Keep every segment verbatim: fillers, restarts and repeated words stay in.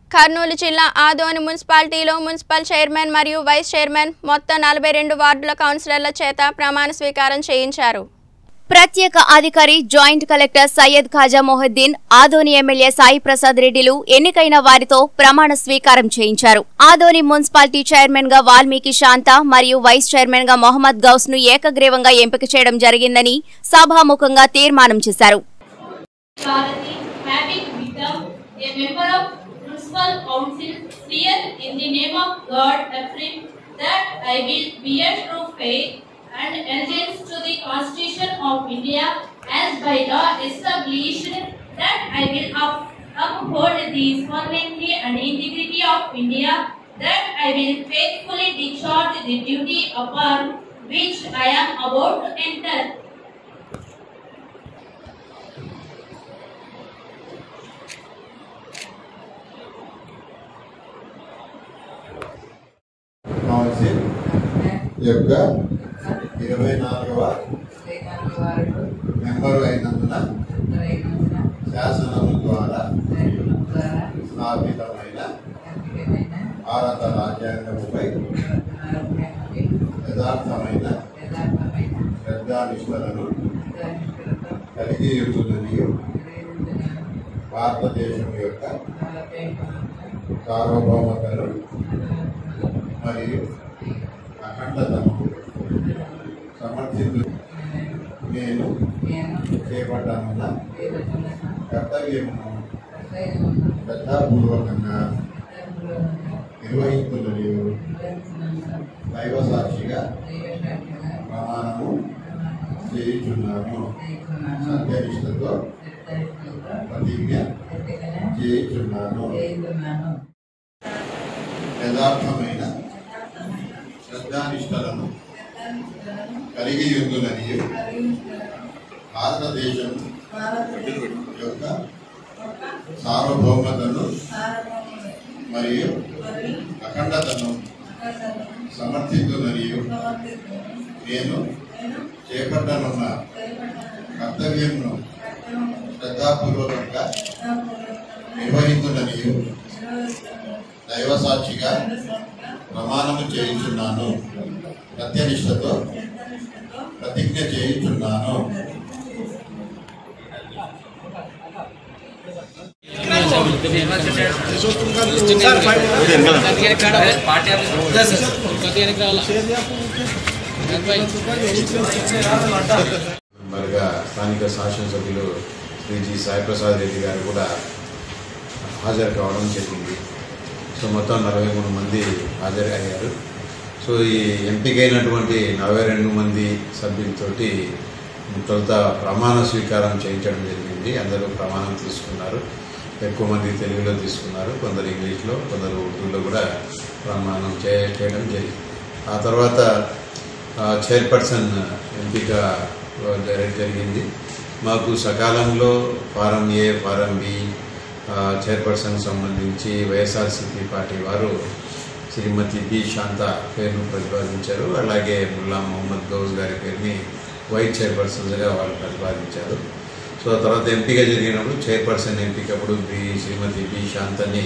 కర్నూలు జిల్లా ఆదోని మున్సిపాలిటీలో municipal chairman మరియు వైస్ చైర్మన్ మొత్తం నలభై రెండు వార్డుల కౌన్సిలర్ల చేత ప్రమాణ స్వీకారం చేయించారు. ప్రత్యేక అధికారి joint collector Syed Khaja Mohiddin, Adoni MLA Sai Prasad రెడ్డిలు ఎన్నికైన వారితో ప్రమాణ స్వీకారం చేయించారు. ఆదోని మున్సిపాలిటీ చైర్మన్ గా వాల్మీకి శాంత మరియు వైస్ చైర్మన్ గా మొహమ్మద్ గౌస్ ను ఏకగ్రీవంగా ఎంపిక చేయడం జరిగిందని సభాముఖంగా తీర్మానం చేశారు. Municipal Council swear in the name of God affirm that I will bear true faith and allegiance to the Constitution of India as by law established, that I will up, uphold the sovereignty and integrity of India, that I will faithfully discharge the duty upon which I am about to enter. Council యొక్క ఇరవై నాలుగవ member అయినందున శాసనం ద్వారా స్థాపితమైన భారత రాజ్యాంగంపై యథార్థమైన శ్రద్ధానిష్టలను కలిగి ఉంటుందని భారతదేశం యొక్క సార్వభౌమతను మరియు అఖండతను సమర్థించు నేను చేపట్టనున్న కర్తవ్యమును శ్రద్ధాపూర్వకంగా నిర్వహించుటకు దైవ సాక్షిగా ప్రమాణము చేయుచున్నాను. సత్యనిష్టతో ప్రతిజ్ఞ చేయుచున్నాను. యథార్థమైన శ్రద్ధానిష్టలను కలిగి ఉందని భారతదేశం యొక్క సార్వభౌమతను మరియు అఖండతను సమర్థించునని నేను చేపట్టనున్న కర్తవ్యంను శ్రద్ధాపూర్వకంగా నిర్వహించునని దైవ సాక్షిగా ప్రమాణము చేయించున్నాను. సత్యనిష్టతో ప్రతిజ్ఞ చేయించున్నాను. మరిగా స్థానిక శాసనసభ్యులు శ్రీ జి సాయి ప్రసాద్ రెడ్డి గారు కూడా హాజరు కావడం జరిగింది. సో మొత్తం నలభై మూడు మంది హాజరయ్యారు. సో ఈ ఎంపికైనటువంటి నలభై రెండు మంది సభ్యులతోటి తొలుత ప్రమాణ స్వీకారం చేయించడం జరిగింది. అందరూ ప్రమాణం తీసుకున్నారు. ఎక్కువ మంది తెలుగులో తీసుకున్నారు, కొందరు ఇంగ్లీష్లో, కొందరు ఉర్దూలో కూడా ప్రమాణం చే చేయడం జరిగింది. ఆ తర్వాత చైర్పర్సన్ ఎంపిక జరిగింది. మాకు సకాలంలో form A, form B chairperson సంబంధించి వైఎస్ఆర్సీపీ పార్టీ వారు శ్రీమతి బి శాంత పేరును ప్రతిపాదించారు. అలాగే ముల్లా మొహమ్మద్ గౌస్ గారి పేరుని వైస్ చైర్పర్సన్గా వాళ్ళు ప్రతిపాదించారు. సో తర్వాత ఎంపిక జరిగినప్పుడు చైర్పర్సన్ ఎంపికప్పుడు బి శ్రీమతి బి శాంతని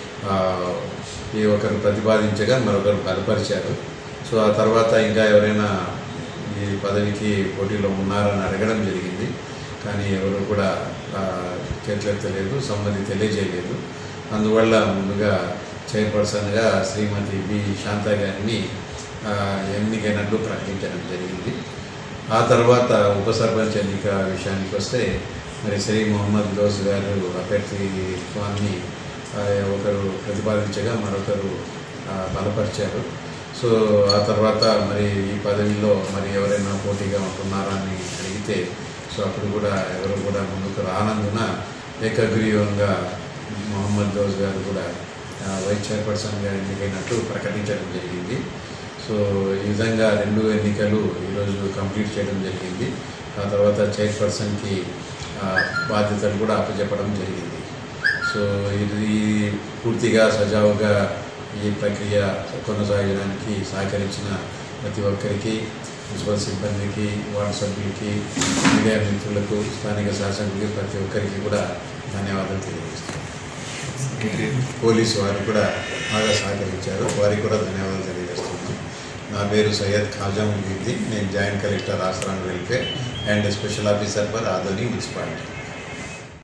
ఈ ఒకరు ప్రతిపాదించగా మరొకరు బలపరిచారు. సో ఆ తర్వాత ఇంకా ఎవరైనా ఈ పదవికి పోటీలో ఉన్నారని అడగడం జరిగింది. కానీ ఎవరు కూడా చేతులెత్తలేదు, సమ్మతి తెలియజేయలేదు. అందువల్ల ముందుగా చైర్పర్సన్గా శ్రీమతి బి శాంత గారిని ఎన్నికైనట్లు ప్రకటించడం జరిగింది. ఆ తర్వాత ఉప సర్పంచ్ ఎన్నిక విషయానికి వస్తే మరి శ్రీ మొహమ్మద్ గౌస్ గారు అభ్యర్థిత్వాన్ని ఒకరు ప్రతిపాదించగా మరొకరు బలపరిచారు. సో ఆ తర్వాత మరి ఈ పదవిలో మరి ఎవరైనా పోటీగా ఉంటున్నారా అని అడిగితే సో అప్పుడు కూడా ఎవరు కూడా ముందుకు రానందున ఏకగ్రీవంగా మొహమ్మద్ గౌస్ గారు కూడా వైస్ చైర్పర్సన్గా ఎన్నికైనట్టు ప్రకటించడం జరిగింది. సో ఈ విధంగా రెండు ఎన్నికలు ఈరోజు కంప్లీట్ చేయడం జరిగింది. ఆ తర్వాత చైర్పర్సన్కి బాధ్యతలు కూడా అప్పచెప్పడం జరిగింది. సో ఇది పూర్తిగా సజావుగా ఈ ప్రక్రియ కొనసాగడానికి సహకరించిన ప్రతి ఒక్కరికి, మున్సిపల్ సిబ్బందికి, వార్డు సభ్యులకి, మీడియా మిత్రులకు, స్థానిక శాసకులకి ప్రతి ఒక్కరికి కూడా ధన్యవాదాలు తెలియజేస్తున్నాను. పోలీసు వారు కూడా బాగా సహకరించారు. వారికి కూడా ధన్యవాదాలు తెలియజేస్తున్నాను. నా పేరు సయ్యద్ ఖాజా ముహీద్దీన్. నేను జాయింట్ కలెక్టర్ ఆసరాన్ welfare and special officer for Adoni municipality.